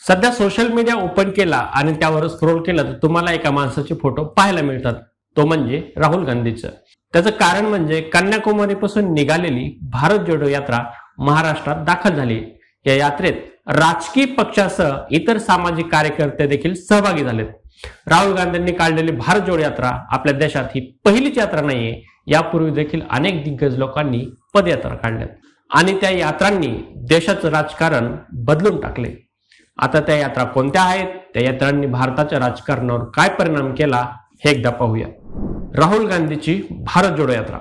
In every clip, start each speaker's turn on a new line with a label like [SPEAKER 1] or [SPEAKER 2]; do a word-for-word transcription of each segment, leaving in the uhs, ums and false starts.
[SPEAKER 1] सध्या social media open केला आणि त्यावर स्क्रोल केलं तर तुम्हाला एका माणसाचे फोटो पाहायला मिळतात, तो म्हणजे राहुल गांधीचं। त्याचं कारण म्हणजे कन्याकुमारीपासून निघालेली भारत जोडो यात्रा महाराष्ट्रात दाखल झाली। या यात्रेत राजकीय पक्षासह इतर सामाजिक कार्यकर्ते देखील सहभागी झालेत। राहुल गांधींनी काढलेली भारत जोडो यात्रा आपल्या देशात ही पहिलीच यात्रा नाहीये। यापूर्वी देखील अनेक दिग्गज लोकांनी पदयात्रा काढल्यात आणि त्या यात्रांनी देशाचं राजकारण बदलून टाकले। आता त्या यात्रा कोणत्या आहेत, त्या यात्रांनी भारताच्या राजकारणावर काय परिणाम केला हे एकदा पाहूया। राहुल गांधीची भारत जोडो यात्रा।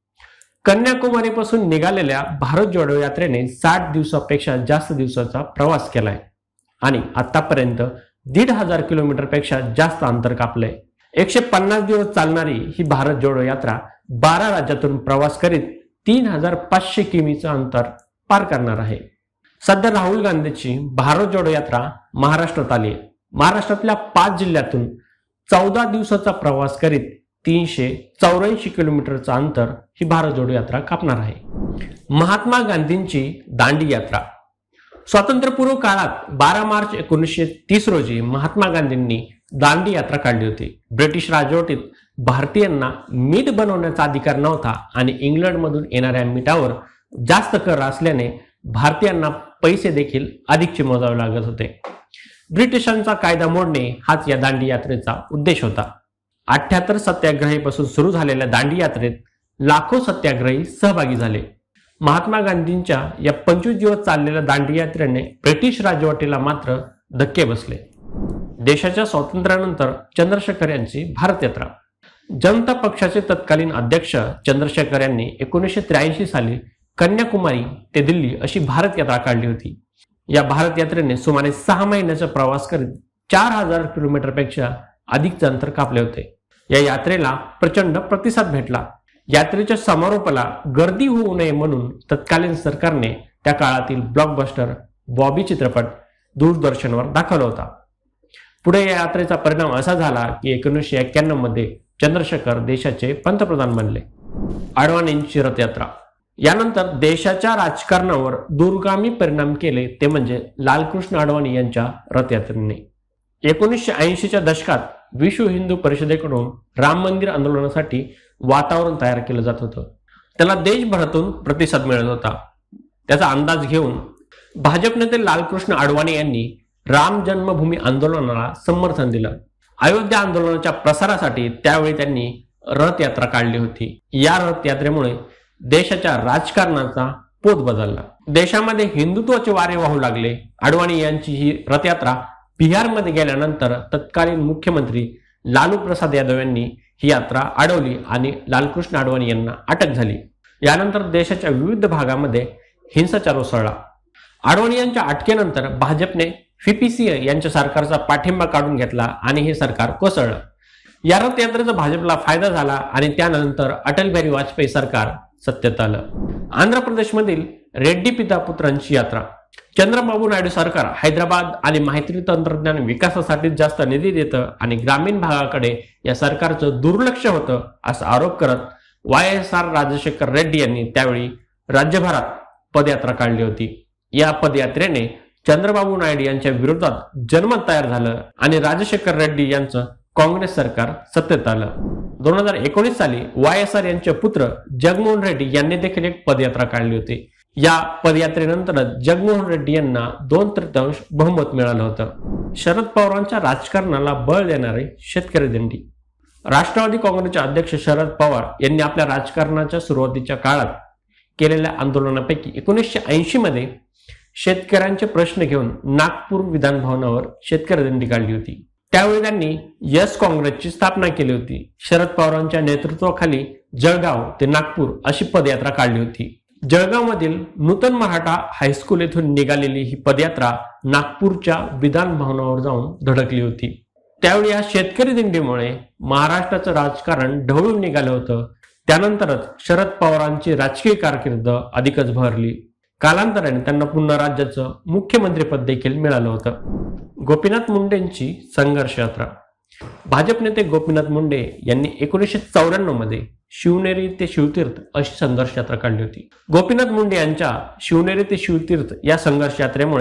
[SPEAKER 1] कन्याकुमारीपासून निघालेल्या भारत जोडो यात्रेने साठ दिवसापेक्षा जास्त दिवसाचा प्रवास केलाय आणि आतापर्यंत दीड हजार किलोमीटर पेक्षा जास्त अंतर कापलंय। एकशे पन्नास दिवस चालणारी ही भारत जोडो यात्रा बारा राज्यातून प्रवास करीत तीन हजार पाचशे किमीचं अंतर पार करणार आहे। सध्या राहुल गांधीची भारत जोडो यात्रा महाराष्ट्रात आली आहे। महाराष्ट्रातल्या पाच जिल्ह्यातून चौदा दिवसाचा प्रवास करीत तीनशे चौऱ्याऐंशी किलोमीटरचं अंतर ही भारत जोडो यात्रा कापणार आहे। महात्मा गांधींची दांडी यात्रा। स्वातंत्र्यपूर्व काळात बारा मार्च एकोणीसशे तीस रोजी महात्मा गांधींनी दांडी यात्रा काढली होती। ब्रिटिश राजवटीत भारतीयांना मीठ बनवण्याचा अधिकार नव्हता आणि इंग्लंडमधून येणाऱ्या मीठावर जास्त कर असल्याने भारतीयांना पैसे देखील अधिकचे मोजावे लागत होते। ब्रिटिशांचा कायदा मोडणे हाच या दांडी यात्रेचा उद्देश होता। अठ्ठ्याहत्तर सत्याग्रहीपासून सुरू झालेल्या दांडी यात्रेत लाखो सत्याग्रही सहभागी झाले। महात्मा गांधींच्या या पंचवीस दिवस चाललेल्या दांडी यात्रेने ब्रिटिश राजवटीला मात्र धक्के बसले। देशाच्या स्वातंत्र्यानंतर चंद्रशेखर यांची भारत यात्रा। जनता पक्षाचे तत्कालीन अध्यक्ष चंद्रशेखर यांनी एकोणीसशे त्र्याऐंशी साली कन्याकुमारी ते दिल्ली अशी भारत यात्रा काढली होती। या भारत यात्रेने सुमारे सहा महिन्याचा प्रवास करीत चार हजार किलोमीटर पेक्षा अधिकचे अंतर कापले होते। या यात्रेला प्रचंड प्रतिसाद भेटला। यात्रेच्या समारोपाला गर्दी होऊ नये म्हणून तत्कालीन सरकारने त्या काळातील ब्लॉकबस्टर बॉबी चित्रपट दूरदर्शनवर दाखवला होता। पुढे या यात्रेचा परिणाम असा झाला की एकोणीसशे एक्क्याण्णव मध्ये चंद्रशेखर देशाचे पंतप्रधान बनले। अडवाणींची रथयात्रा। यानंतर देशाच्या राजकारणावर दूरगामी परिणाम केले ते म्हणजे लालकृष्ण अडवाणी यांच्या रथयात्रेने। एकोणीसशे ऐंशीच्या दशकात विश्व हिंदू परिषदेकडून राम मंदिर आंदोलनासाठी वातावरण तयार केलं जात होतं। त्याला देशभरातून प्रतिसाद मिळत होता। त्याचा अंदाज घेऊन भाजप नेते लालकृष्ण अडवाणी यांनी राम जन्मभूमी आंदोलनाला समर्थन दिलं। अयोध्या आंदोलनाच्या प्रसारासाठी त्यावेळी त्यांनी रथयात्रा काढली होती। या रथयात्रेमुळे देशाच्या राजकारणाचा पोत बदलला। देशामध्ये हिंदुत्वाचे वारे वाहू लागले। अडवाणी यांची ही रथयात्रा बिहारमध्ये गेल्यानंतर तत्कालीन मुख्यमंत्री लालू प्रसाद यादव यांनी ही यात्रा अडवली आणि लालकृष्ण अडवाणी यांना अटक झाली। यानंतर देशाच्या विविध भागामध्ये हिंसाचार उसळला। अडवाणी यांच्या अटकेनंतर भाजपने व्हीपीसीए यांच्या सरकारचा पाठिंबा काढून घेतला आणि हे सरकार कोसळलं। या रथयात्रेचा भाजपला फायदा झाला आणि त्यानंतर अटल बिहारी वाजपेयी सरकार सत्तेत आलं। आंध्र प्रदेशमधील रेड्डी पिता पुत्रांची यात्रा। चंद्रबाबू नायडू सरकार हैदराबाद आणि माहिती तंत्रज्ञान विकासासाठी जास्त निधी देतं आणि ग्रामीण भागाकडे या सरकारचं दुर्लक्ष होतं असा आरोप करत Y S R Rajasekhara Reddy यांनी त्यावेळी राज्यभरात पदयात्रा काढली होती। या पदयात्रेने चंद्रबाबू नायडू यांच्या विरोधात जनमत तयार झालं आणि राजशेखर रेड्डी यांचं काँग्रेस सरकार सत्तेत आलं। दोन हजार एकोणीस साली वाय एस आर यांचे पुत्र जगनमोहन रेड्डी यांनी देखील एक पदयात्रा काढली होती। या पदयात्रेनंतर जगनमोहन रेड्डी यांना दोन तृतीयांश बहुमत मिळालं होतं। शरद पवारांच्या राजकारणाला बळ देणारे शेतकरी दिंडी। राष्ट्रवादी काँग्रेसचे अध्यक्ष शरद पवार यांनी आपल्या राजकारणाच्या सुरुवातीच्या काळात केलेल्या आंदोलनापैकी एकोणीसशे ऐंशी मध्ये शेतकऱ्यांचे प्रश्न घेऊन नागपूर विधान भवनावर शेतकरी दिंडी काढली होती। त्यावेळी त्यांनी यस काँग्रेसची स्थापना केली होती। शरद पवारांच्या नेतृत्वाखाली जळगाव ते नागपूर अशी पदयात्रा काढली होती। जळगाव मधील नूतन मराठा हायस्कूल येथून निघालेली ही पदयात्रा नागपूरच्या विधान भवनावर जाऊन धडकली होती। त्यावेळी या शेतकरी दिंडीमुळे महाराष्ट्राचं राजकारण ढवळून निघालं होतं। त्यानंतरच शरद पवारांची राजकीय कारकीर्द अधिकच भरली। कालांतराने त्यांना पुन्हा राज्याचं मुख्यमंत्रीपद देखील मिळालं होतं। गोपीनाथ मुंडेंची संघर्ष यात्रा। भाजप नेते गोपीनाथ मुंडे यांनी एकोणीसशे चौऱ्याण्णव मध्ये शिवनेरी ते शिवतीर्थ अशी संघर्ष यात्रा काढली होती। गोपीनाथ मुंडे यांच्या शिवनेरी ते शिवतीर्थ या संघर्ष यात्रेमुळे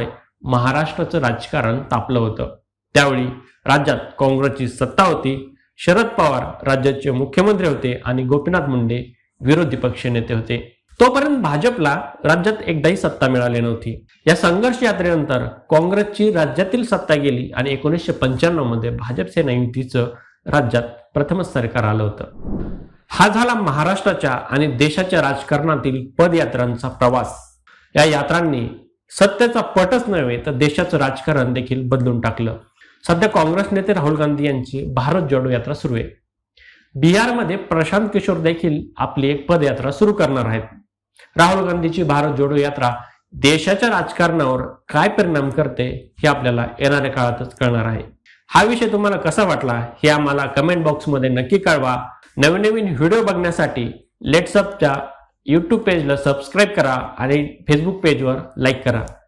[SPEAKER 1] महाराष्ट्राचं राजकारण तापलं होतं। त्यावेळी राज्यात काँग्रेसची सत्ता होती, शरद पवार राज्याचे मुख्यमंत्री होते आणि गोपीनाथ मुंडे विरोधी पक्ष नेते होते। तोपर्यंत भाजपला राज्यात एकदाही सत्ता मिळाली नव्हती। या संघर्ष यात्रेनंतर काँग्रेसची राज्यातील सत्ता गेली आणि एकोणीसशे पंच्याण्णव मध्ये भाजप सेना युतीचं राज्यात प्रथमच सरकार आलं होतं। हा झाला महाराष्ट्राच्या आणि देशाच्या राजकारणातील पदयात्रांचा प्रवास। या यात्रांनी सत्तेचा पटच नव्हे तर देशाचं राजकारण देखील बदलून टाकलं। सध्या काँग्रेस नेते राहुल गांधी यांची भारत जोडो यात्रा सुरू आहे। बिहारमध्ये प्रशांत किशोर देखील आपली एक पदयात्रा सुरू करणार आहेत। राहुल गांधीची भारत जोडो यात्रा देशाच्या राजकारणावर काय परिणाम करते हे आपल्याला येणाऱ्या काळातच कळणार आहे। हा विषय तुम्हाला कसा वाटला हे आम्हाला कमेंट बॉक्समध्ये नक्की कळवा। नवीन नवीन व्हिडिओ बघण्यासाठी लेट्सअपच्या यूट्यूब पेजला सबस्क्राईब करा आणि फेसबुक पेजवर लाईक करा।